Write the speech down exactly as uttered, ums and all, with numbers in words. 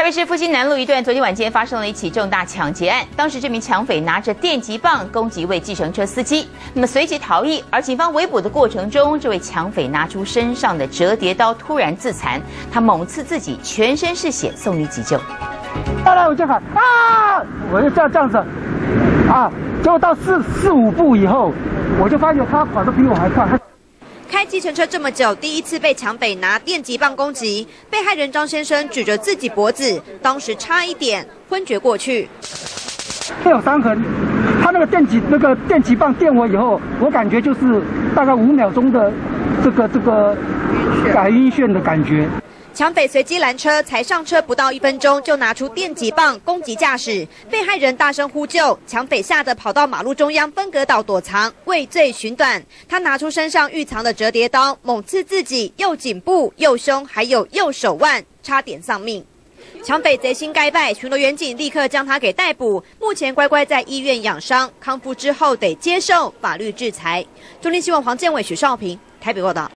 北市复兴南路一段，昨天晚间发生了一起重大抢劫案。当时这名抢匪拿着电击棒攻击一位计程车司机，那么随即逃逸。而警方围捕的过程中，这位抢匪拿出身上的折叠刀，突然自残，他猛刺自己，全身是血，送医急救。 后来我就喊啊，我就这样这样子啊，结果到四四五步以后，我就发现他跑得比我还快。 开计程车这么久，第一次被抢匪拿电击棒攻击，被害人张先生指着自己脖子，当时差一点昏厥过去。 会有伤痕，他那个电击那个电击棒电我以后，我感觉就是大概五秒钟的这个这个改晕眩的感觉。 抢匪随机拦车，才上车不到一分钟，就拿出电击棒攻击驾驶，被害人大声呼救，抢匪吓得跑到马路中央分隔岛躲藏，畏罪寻短。他拿出身上预藏的折叠刀，猛刺自己右颈部、右胸，还有右手腕，差点丧命。抢匪贼心该败，巡逻员警立刻将他给逮捕，目前乖乖在医院养伤，康复之后得接受法律制裁。中天新闻黄建伟、许少平台北报道。